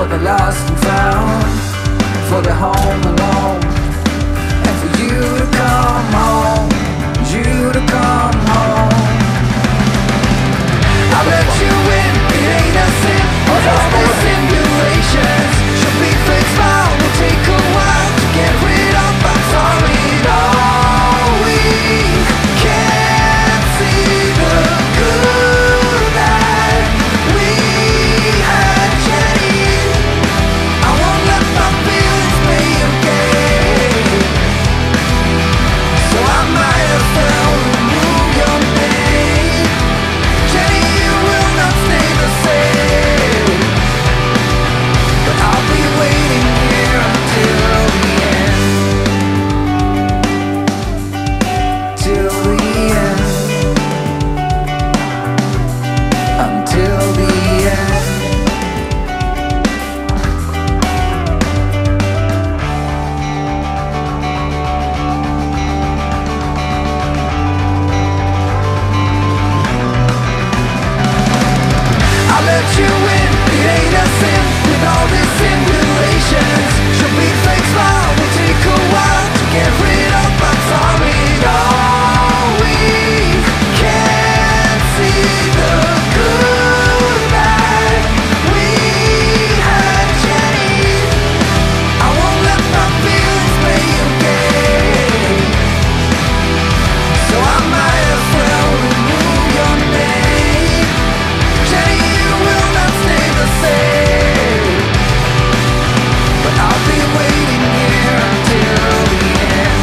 for the lost and found, for the home alone, and for you to come home, you to come home. I let you in, it ain't a sin, cause all the simulations should be fixed now, will take a while to get rid of. I'm sorry, no, we can't see the good that we had, Jenny. I won't let my feelings be okay, so I might as well remove your name. Jenny, you will not stay the same, but I'll be waiting here until the end, till the end, until the end. I let you in, it ain't a sin, with all these simulations should be fixed now, will take a while to get rid of. I'm sorry, no, we can't see the good that we had, Jenny. I won't let my feelings play a game, so I might as well remove your name. Jenny, you will not stay the same, but I'll be waiting here until the end.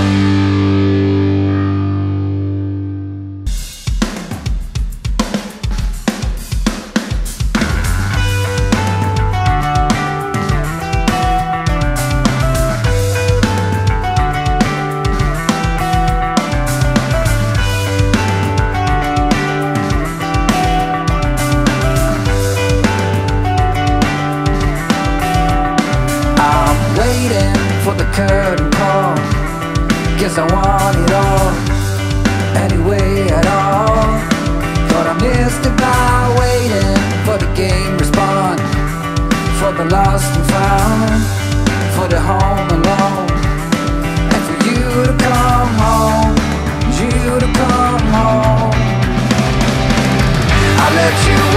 I'm waiting for the curtain call, guess I want it all, anyway at all. Thought I missed it by waiting for the game respond, for the lost and found, for the home alone, and for you to come home, you to come home. I let you